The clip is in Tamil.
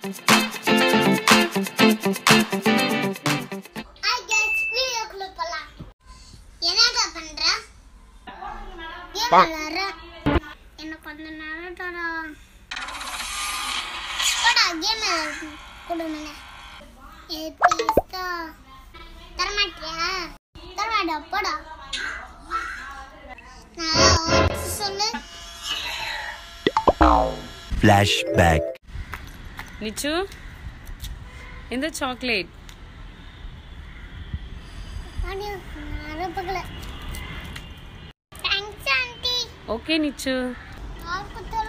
எனக்கு கொஞ்ச நேரம் தரமாட்டியா? தரமாட்டா போடா. சொல்லு. Flashback. Nichu, in the chocolate. Thanks, auntie. Okay, Nichu.